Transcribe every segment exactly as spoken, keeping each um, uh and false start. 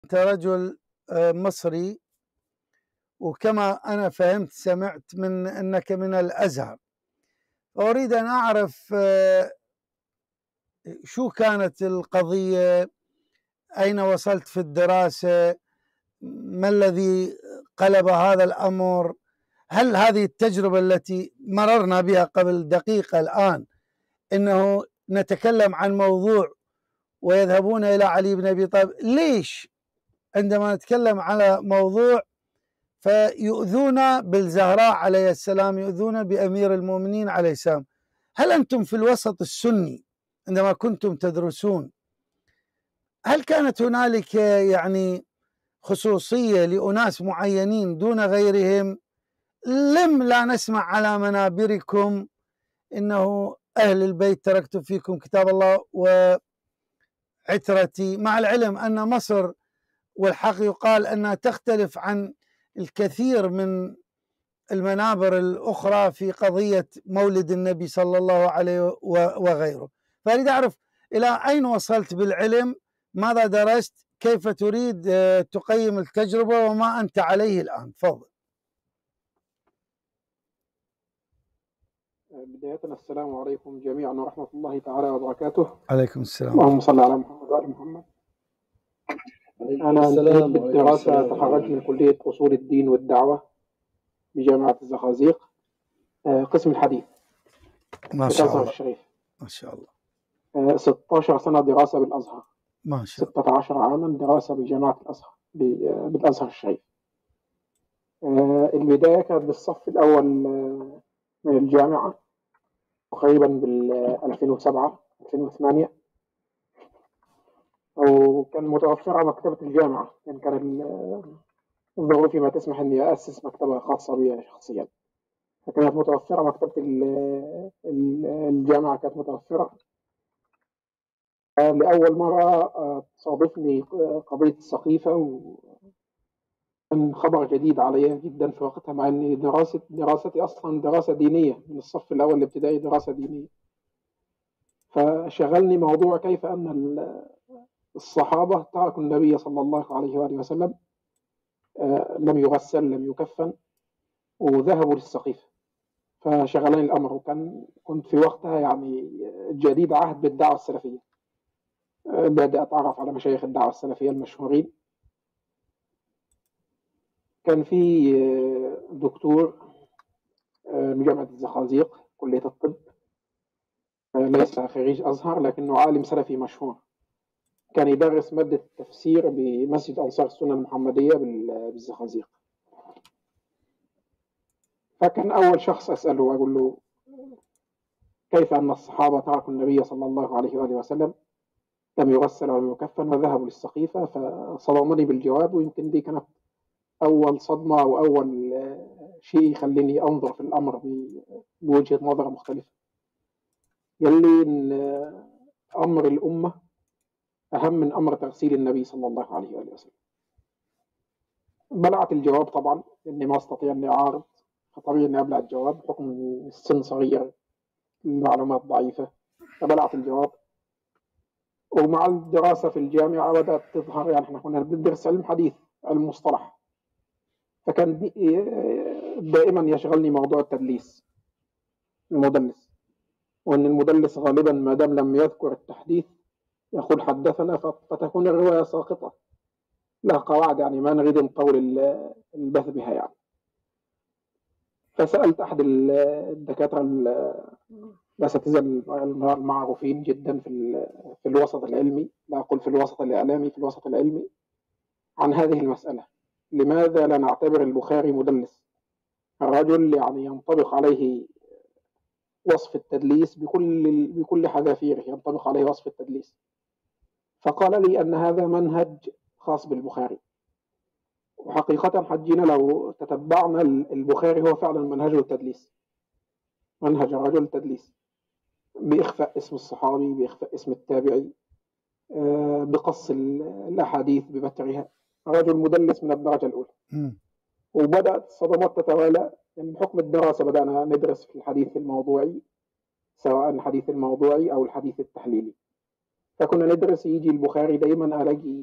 أنت رجل مصري، وكما أنا فهمت سمعت من أنك من الأزهر، أريد أن أعرف شو كانت القضية، أين وصلت في الدراسة، ما الذي قلب هذا الأمر؟ هل هذه التجربة التي مررنا بها قبل دقيقة الآن إنه نتكلم عن موضوع ويذهبون إلى علي بن أبي طالب، ليش عندما نتكلم على موضوع فيؤذون بالزهراء عليه السلام، يؤذون بأمير المؤمنين عليه السلام؟ هل أنتم في الوسط السني عندما كنتم تدرسون، هل كانت هنالك يعني خصوصية لأناس معينين دون غيرهم؟ لم لا نسمع على منابركم إنه أهل البيت تركت فيكم كتاب الله وعترتي، مع العلم أن مصر والحق يقال أنها تختلف عن الكثير من المنابر الأخرى في قضية مولد النبي صلى الله عليه وغيره. فأريد أعرف إلى أين وصلت بالعلم، ماذا درست، كيف تريد تقيم التجربة وما أنت عليه الآن؟ تفضل. بداية السلام عليكم جميعا ورحمة الله تعالى وبركاته. عليكم السلام. اللهم صل على محمد وآل محمد. أنا انتهيت بالدراسة، تخرجت من كلية أصول الدين والدعوة بجامعة الزقازيق، قسم الحديث ما شاء الله. الشريف. ما شاء الله. ستة عشر سنة دراسة بالأزهر. ما شاء الله. ستة عشر عاما دراسة بجامعة الأزهر بالأزهر الشريف. البداية كانت بالصف الأول من الجامعة تقريبا بال ألفين وسبعة ألفين وثمانية، وكان متوفرة مكتبة الجامعة، يعني كان الظروف ما تسمح إني أسس مكتبة خاصة بي شخصيا، فكانت متوفرة مكتبة الجامعة، كانت متوفرة. لأول مرة تصادفني قضية السقيفة، وكان خبر جديد علي جدا في وقتها، مع إن دراسة دراستي أصلا دراسة دينية من الصف الأول الابتدائي، دراسة دينية. فشغلني موضوع كيف أن الصحابة تركوا النبي صلى الله عليه وآله وسلم، لم يغسل لم يكفن وذهبوا للسقيفة، فشغلني الأمر. وكان كنت في وقتها يعني جديد عهد بالدعوة السلفية، بدأت أتعرف على مشايخ الدعوة السلفية المشهورين. كان في دكتور من جامعة الزقازيق كلية الطب، ليس خريج أزهر لكنه عالم سلفي مشهور، كان يدرس مادة التفسير بمسجد أنصار السنة المحمدية بالزقازيق. فكان أول شخص أسأله أقول له كيف أن الصحابة تركوا النبي صلى الله عليه وآله وسلم، لم يغسل ولم يكفن وذهبوا للسقيفة. فصدمني بالجواب، ويمكن دي كانت أول صدمة أو أول شيء يخليني أنظر في الأمر بوجهة نظر مختلفة، يلي إن أمر الأمة أهم من أمر تغسيل النبي صلى الله عليه وآله وسلم. بلعت الجواب طبعا لأني ما أستطيع أني أعارض، فطبيعي أني أبلع الجواب بحكم السن صغير، المعلومات ضعيفة، فبلعت الجواب. ومع الدراسة في الجامعة بدأت تظهر، يعني احنا كنا بندرس علم حديث، علم مصطلح، فكان دائما يشغلني موضوع التدليس، المدلس، وأن المدلس غالبا ما دام لم يذكر التحديث يقول حدثنا، فتكون الرواية ساقطة، لها قواعد يعني ما نريد نطول البث بها يعني. فسألت أحد الدكاترة الأساتذة المعروفين جدا في في الوسط العلمي، لا أقول في الوسط الإعلامي، في الوسط العلمي، عن هذه المسألة: لماذا لا نعتبر البخاري مدلس؟ الرجل يعني ينطبق عليه وصف التدليس بكل بكل حذافيره، ينطبق عليه وصف التدليس. فقال لي أن هذا منهج خاص بالبخاري، وحقيقة حجينا لو تتبعنا البخاري هو فعلا منهجه التدليس، منهج الرجل التدليس، بإخفاء اسم الصحابي، بإخفاء اسم التابعي، بقص الأحاديث ببترها، رجل مدلس من الدرجة الأولى. م. وبدأت الصدمات تتوالى، يعني بحكم الدراسة بدأنا ندرس في الحديث الموضوعي، سواء الحديث الموضوعي أو الحديث التحليلي. فكنا ندرس، يجي البخاري دايما ألاقي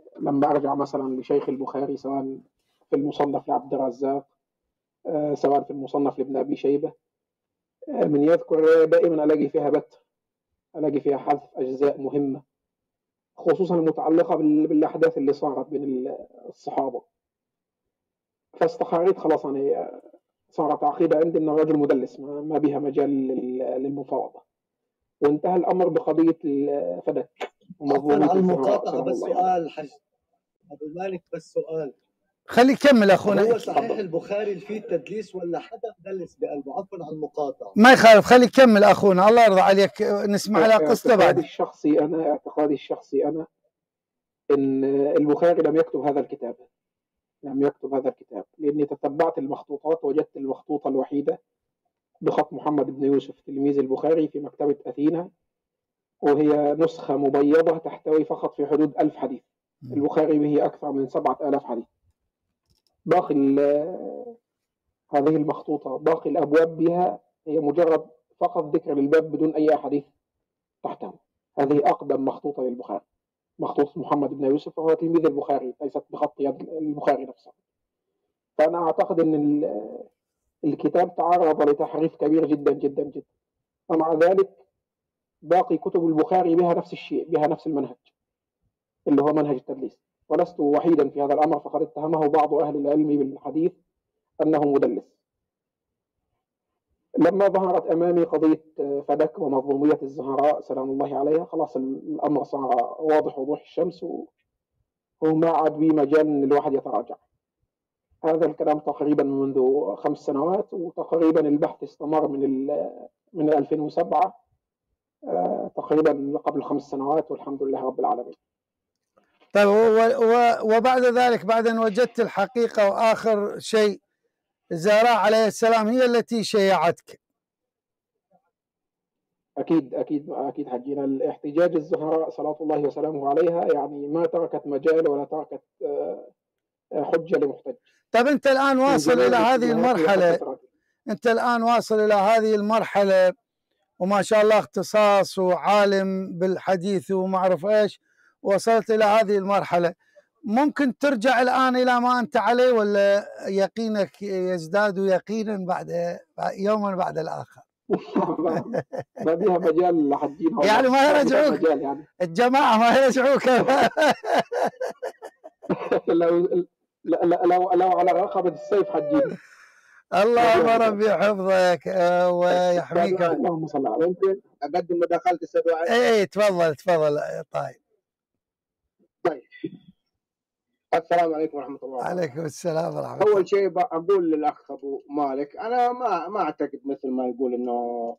لما أرجع مثلا لشيخ البخاري سواء في المصنف لعبد الرزاق سواء في المصنف لابن أبي شيبة، من يذكر دائما ألاقي فيها بتر، ألاقي فيها حذف أجزاء مهمة خصوصا المتعلقة بالأحداث اللي صارت بين الصحابة. فاستخاريت خلاص أنا صارت عقيدة عندي أن الرجل مدلس ما بها مجال للمفاوضة، وانتهى الأمر بقضية الفدك ومضمونية المقاطعة. بس سؤال حج أبو مالك، بس سؤال خلي يكمل أخونا. هو صحيح البخاري اللي فيه تدليس ولا حدا مدلس بقلبه؟ عفوا عن المقاطعة. ما يخالف، خلي يكمل أخونا، الله يرضى عليك، نسمع له قصته بعد. اعتقادي الشخصي أنا اعتقادي الشخصي أنا إن البخاري لم يكتب هذا الكتاب لم يكتب هذا الكتاب لأني تتبعت المخطوطات وجدت المخطوطة الوحيدة بخط محمد بن يوسف تلميذ البخاري في مكتبة أثينا، وهي نسخة مبيضة تحتوي فقط في حدود ألف حديث. البخاري به أكثر من سبعة آلاف حديث. باقي هذه المخطوطة باقي الأبواب بها هي مجرد فقط ذكر للباب بدون أي أحاديث تحتها. هذه أقدم مخطوطة للبخاري، مخطوطة محمد بن يوسف وهو تلميذ البخاري، ليست بخط يد البخاري نفسه. فأنا أعتقد أن الكتاب تعرض لتحريف كبير جدا جدا جدا، ومع ذلك باقي كتب البخاري بها نفس الشيء، بها نفس المنهج اللي هو منهج التدليس. ولست وحيدا في هذا الأمر، فقد اتهمه بعض أهل العلم بالحديث أنه مدلس. لما ظهرت أمامي قضية فدك ومظلومية الزهراء سلام الله عليها، خلاص الأمر صار واضح وضوح الشمس، وما عاد به مجال أن الواحد يتراجع. هذا الكلام تقريبا منذ خمس سنوات، وتقريبا البحث استمر من من ألفين وسبعة تقريبا قبل خمس سنوات، والحمد لله رب العالمين. طيب وبعد ذلك بعد أن وجدت الحقيقة وآخر شيء الزهراء عليه السلام هي التي شيعتك؟ أكيد أكيد أكيد حجينا. الاحتجاج الزهراء صلاة الله وسلامه عليها يعني ما تركت مجال ولا تركت حجة لمحتج. طيب أنت الآن واصل إلى هذه المرحلة أنت الآن واصل إلى هذه المرحلة وما شاء الله اختصاص وعالم بالحديث وما أعرف إيش، وصلت إلى هذه المرحلة، ممكن ترجع الآن إلى ما أنت عليه ولا يقينك يزداد يقينا بعد يوما بعد الآخر؟ ما بيها مجال حجينا يعني ما يرجعوك يعني. الجماعة ما يرجعوك لو لو لو على رقبة السيف حجينا. اللهم ربي حفظك ويحميك. اللهم صل على ممكن أقدم مداخلة أستاذ وائل؟ إيه تفضل تفضل. طيب طيب السلام عليكم ورحمة الله وبركاته. عليكم السلام ورحمة الله. أول شيء أقول للأخ أبو مالك، أنا ما ما أعتقد مثل ما يقول إنه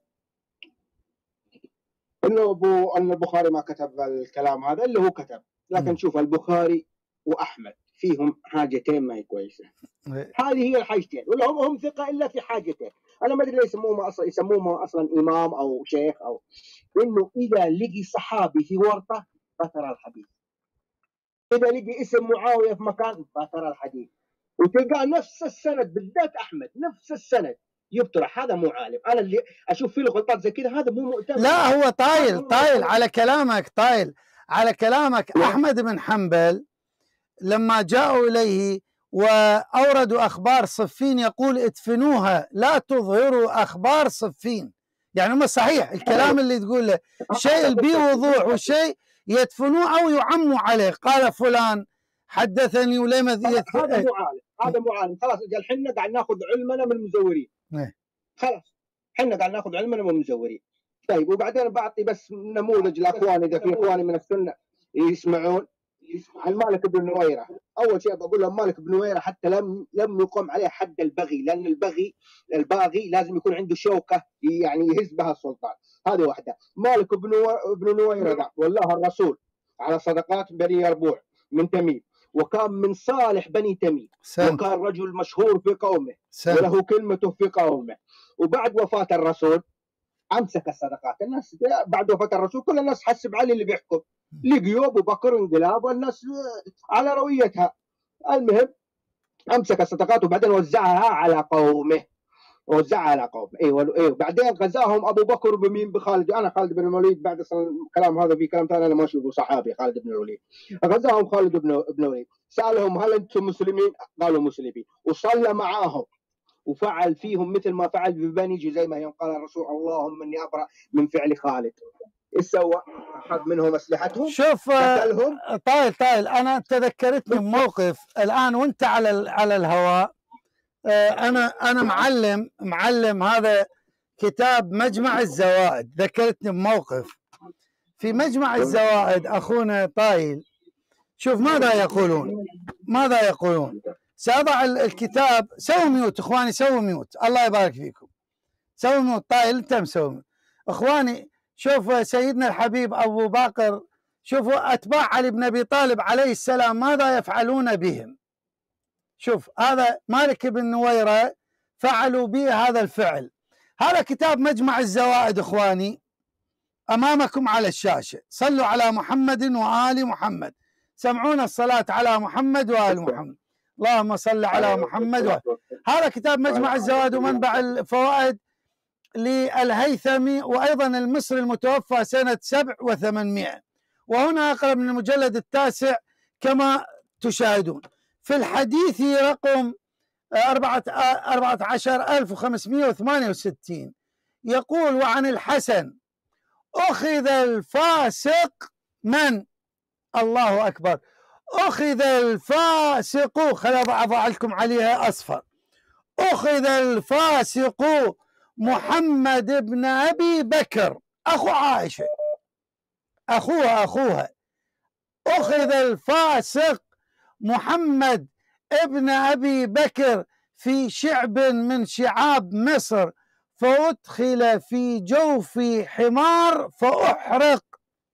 إنه أبو أن البخاري ما كتب الكلام هذا اللي هو كتب، لكن م. شوف البخاري وأحمد فيهم حاجتين ما هي كويسة. هذه هي الحاجتين، ولا هم هم ثقة إلا في حاجتين. أنا ما أدري ليه يسموه أصلا يسموه أصلا إمام أو شيخ، أو إنه إذا لقي صحابي في ورطة فترى الحديث، إذا لقي اسم معاوية في مكان فترى الحديث، وتلقى نفس السند بالذات أحمد نفس السند يبطرح. هذا مو عالم. أنا اللي أشوف فيه غلطات زي كذا هذا مو مؤتمن. لا هو طايل طايل على كلامك طايل على كلامك. لا. أحمد بن حنبل لما جاءوا إليه وأوردوا أخبار صفين يقول ادفنوها لا تظهروا أخبار صفين. يعني ما صحيح الكلام اللي تقول له شيء به وضوح وشيء يدفنوه أو يعموا عليه. قال فلان حدثني ولم هذا مو عالم، هذا مو عالم. خلاص قال حنا قاعد ناخذ علمنا من المزورين. خلاص حنا قاعد ناخذ علمنا من المزورين. طيب وبعدين بعطي بس نموذج لاخواني اذا في اخواني من السنه يسمعون عن مالك بن نويره. اول شيء بقول لهم مالك بن نويره حتى لم لم يقم عليه حد البغي، لان البغي الباغي لازم يكون عنده شوكه يعني يهز بها السلطان. هذه واحده. مالك بن بن نويره والله الرسول على صدقات بني يربوع من تميم، وكان من صالح بني تميم، وكان رجل مشهور في قومه سن. وله كلمته في قومه. وبعد وفاه الرسول امسك الصدقات. الناس بعد وفاه الرسول كل الناس حسب علي اللي بيحكم، لقيوا ابو بكر انقلاب والناس على رويتها. المهم امسك الصدقات وبعدين وزعها على قومه. وزعها على قوم. ايوه ايوه بعدين غزاهم ابو بكر بمين؟ بخالد. انا خالد بن الوليد بعد الكلام هذا في كلام ثاني انا ما اشوفه صحابي خالد بن الوليد. غزاهم خالد بن بن الوليد، سالهم هل انتم مسلمين؟ قالوا مسلمين، وصلى معاهم وفعل فيهم مثل ما فعل ببني جزيمه يوم قال الرسول اللهم اني ابرأ من فعل خالد. ايش سوى؟ اخذ منهم اسلحتهم، شوف قتلهم. طايل طايل انا تذكرتني بموقف الان وانت على على الهواء. انا انا معلم معلم هذا كتاب مجمع الزوائد. ذكرتني بموقف في مجمع الزوائد اخونا طايل. شوف ماذا يقولون ماذا يقولون سأضع الكتاب. سووا ميوت اخواني، سووا ميوت، الله يبارك فيكم. سووا ميوت. طايل انت مسوي ميوت اخواني. شوف سيدنا الحبيب ابو بكر، شوفوا اتباع علي بن ابي طالب عليه السلام ماذا يفعلون بهم. شوف هذا مالك بن نويرة فعلوا به هذا الفعل. هذا كتاب مجمع الزوائد اخواني امامكم على الشاشة. صلوا على محمد وآل محمد. سمعونا الصلاة على محمد وآل محمد. اللهم صل على محمد وآل. هذا كتاب مجمع الزوائد ومنبع الفوائد للهيثمي، وأيضا المصري المتوفى سنة سبع وثمانمائة، وهنا أقرب من المجلد التاسع كما تشاهدون. في الحديث رقم أربعة عشر ألف وخمسمائة وثمانية وستين يقول: وعن الحسن أخذ الفاسق من؟ الله أكبر. أخذ الفاسق، خليني أضع لكم عليها أصفر. أخذ الفاسق محمد بن أبي بكر أخو عائشة، أخوها أخوها أخذ الفاسق محمد ابن أبي بكر في شعب من شعاب مصر، فأدخل في جوف حمار فأحرق.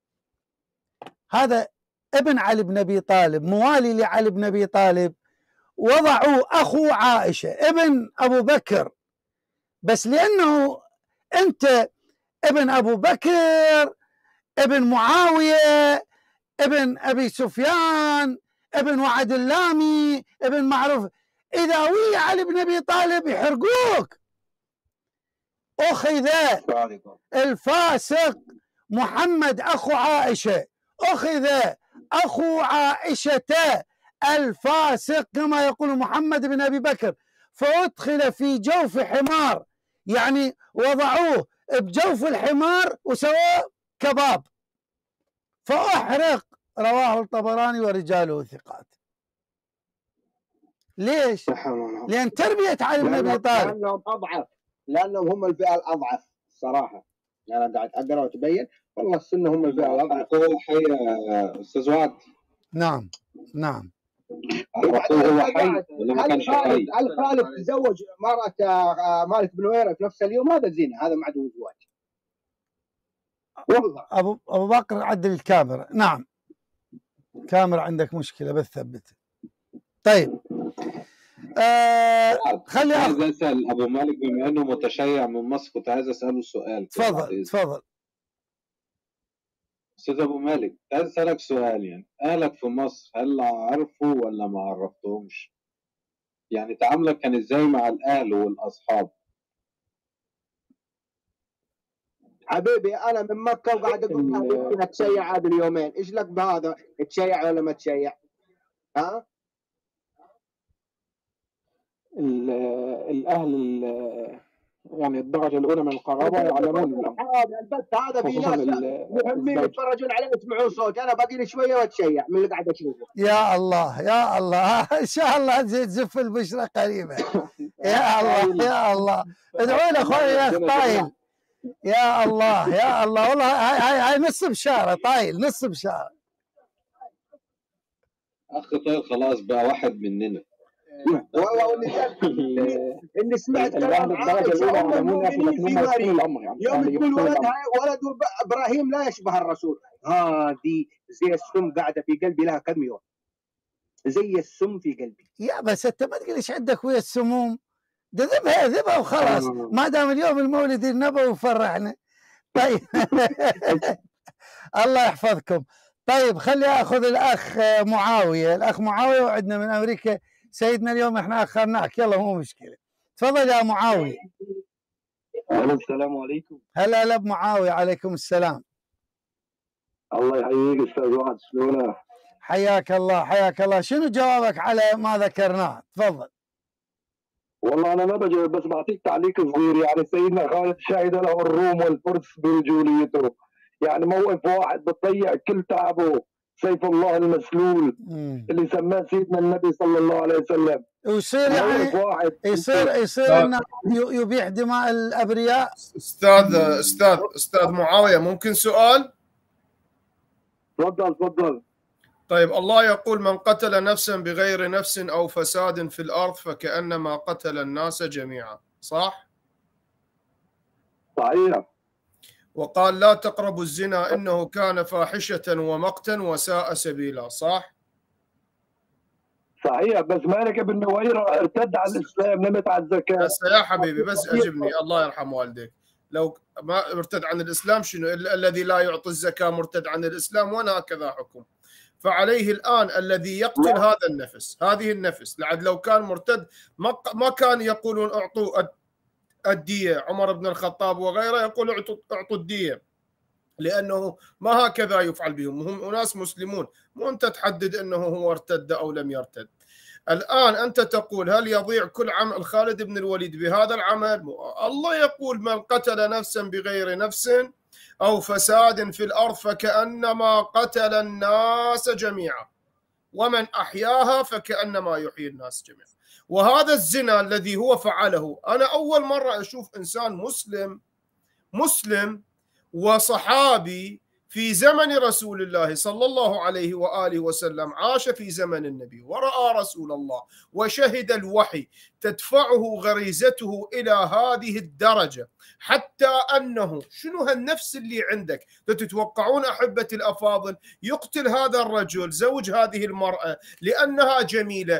هذا ابن علي بن أبي طالب، موالي لعلي بن أبي طالب، وضعوا أخو عائشة ابن أبو بكر، بس لأنه أنت ابن أبو بكر ابن معاوية ابن أبي سفيان ابن وعد اللامي ابن معروف، إذا وي علي بن أبي طالب يحرقوك. أخذ الفاسق محمد أخو عائشة، أخذ أخو عائشة الفاسق كما يقول محمد بن أبي بكر، فأدخل في جوف حمار، يعني وضعوه بجوف الحمار وسووه كباب فأحرق. رواه الطبراني ورجاله ثقات. ليش؟ لأن تربية علي بن أبي طالب، لأنهم أضعف، لأنهم هم الفئة الأضعف الصراحة. أنا يعني قاعد أقرأ وتبين والله السنة هم الفئة الأضعف. هو حي أستاذ وعد. نعم نعم. هو حي ولا ما كانش حي؟ هل خالد تزوج مرة مالك بن نويرة في نفس اليوم؟ هذا زنا، هذا معدوم زواج والله. أبو أبو بكر عدل الكاميرا. نعم كاميرا عندك مشكلة بس ثبتها. طيب آه خلي عايز اسال ابو مالك بما انه متشيع من مصر، كنت عايز اساله سؤال. تفضل تفضل استاذ ابو مالك، عايز اسالك سؤال. يعني اهلك في مصر هل عرفوا ولا ما عرفتهمش؟ يعني تعاملك كان ازاي مع الاهل والاصحاب؟ حبيبي انا من مكه وقاعد اقول لك اتشيع هذا اليومين، ايش لك بهذا؟ تشيع ولا ما تشيع؟ ها؟ الاهل يعني الدرجه الاولى من القرابه يعلمون الامر. بس هذا في ناس مهمين يتفرجون علي يسمعون صوت، انا باقي لي شويه واتشيع من اللي قاعد اشوفه. يا الله يا الله ان شاء الله تزف البشرى قريبه. يا الله يا الله ادعوا لي اخوي يا اخ طايل. يا الله يا الله والله هاي هاي هاي نص بشاره طايل، نص بشاره. اخ طايل خلاص بقى واحد مننا. والله اللي اللي سمعت كلام عائشة ام المؤمنين في مريم يوم تقول ولدها ولد ابراهيم لا يشبه الرسول، هذه زي السم قاعده في قلبي لها كم يوم، زي السم في قلبي. يا بس انت ما تقول ايش عندك ويا السموم، ده ذبها ذبها وخلاص، ما دام اليوم المولد النبوي وفرحنا. طيب الله يحفظكم. طيب خلي اخذ الاخ معاويه، الاخ معاويه وعدنا من امريكا سيدنا اليوم احنا اخرناك، يلا مو مشكله. تفضل يا معاوية. السلام عليكم. هلا هلا بمعاوية. عليكم السلام. الله يحييك استاذ وعد، شلونك؟ حياك الله حياك الله. شنو جوابك على ما ذكرناه؟ تفضل. والله انا ما بجاوب، بس بعطيك تعليق صغير. يعني سيدنا خالد شهد له الروم والفرس برجوليته، يعني موقف واحد بتضيع كل تعبه، سيف الله المسلول مم. اللي سماه سيدنا النبي صلى الله عليه وسلم. ويصير يعني واحد يصير يصير انه يبيح دماء الابرياء. استاذ استاذ استاذ معاويه، ممكن سؤال؟ تفضل تفضل. طيب، الله يقول: من قتل نفسا بغير نفس او فساد في الارض فكأنما قتل الناس جميعا، صح؟ صحيح. وقال: لا تقربوا الزنا انه كان فاحشة ومقتا وساء سبيلا، صح؟ صحيح. بس مالك ابن نويرة ارتد على الاسلام، نمت على الزكاه. بس يا حبيبي، بس اجبني، الله يرحم والديك. لو ما ارتد عن الاسلام، شنو الذي لا يعطي الزكاه مرتد عن الاسلام؟ وانا هكذا حكم. فعليه الان الذي يقتل لا. هذا النفس، هذه النفس، لعد لو كان مرتد ما ما كان يقولون اعطوا الديه. عمر بن الخطاب وغيره يقول اعطوا اعطوا الديه، لانه ما هكذا يفعل بهم، هم اناس مسلمون، مو انت تحدد انه هو ارتد او لم يرتد. الآن أنت تقول هل يضيع كل عمل خالد بن الوليد بهذا العمل؟ الله يقول: من قتل نفسا بغير نفس أو فساد في الأرض فكأنما قتل الناس جميعا، ومن أحياها فكأنما يحيي الناس جميعا. وهذا الزنا الذي هو فعله، أنا أول مرة أشوف إنسان مسلم مسلم وصحابي في زمن رسول الله صلى الله عليه وآله وسلم، عاش في زمن النبي ورأى رسول الله وشهد الوحي، تدفعه غريزته إلى هذه الدرجة، حتى أنه شنو هالنفس اللي عندك تتوقعون أحبة الأفاضل يقتل هذا الرجل زوج هذه المرأة لأنها جميلة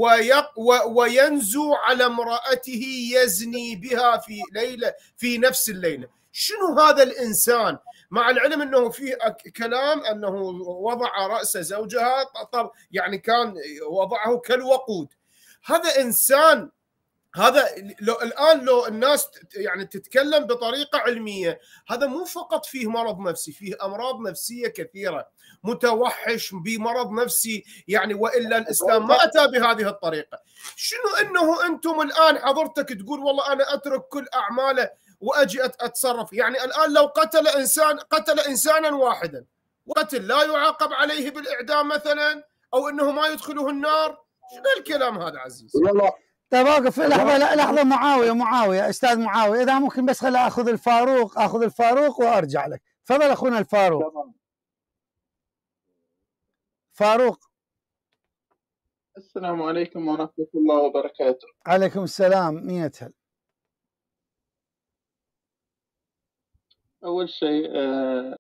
وينزو على امرأته يزني بها في ليلة في نفس الليلة؟ شنو هذا الإنسان؟ مع العلم أنه في كلام أنه وضع رأس زوجها، طب يعني كان وضعه كالوقود. هذا إنسان، هذا لو الآن لو الناس يعني تتكلم بطريقة علمية، هذا مو فقط فيه مرض نفسي، فيه أمراض نفسية كثيرة، متوحش بمرض نفسي يعني، وإلا الإسلام ما أتى بهذه الطريقة. شنو أنه أنتم الآن حضرتك تقول والله أنا أترك كل أعماله واجي اتصرف؟ يعني الان لو قتل انسان قتل انسانا واحدا وقتل لا يعاقب عليه بالاعدام مثلا، او انه ما يدخله النار؟ شنو الكلام هذا عزيز؟ يلا طيب اوقف لحظه لحظه. معاويه معاويه استاذ معاويه، اذا ممكن بس خلي اخذ الفاروق اخذ الفاروق وارجع لك. تفضل اخونا الفاروق. فاروق. السلام عليكم ورحمه الله وبركاته. عليكم السلام. مية هل. أول شيء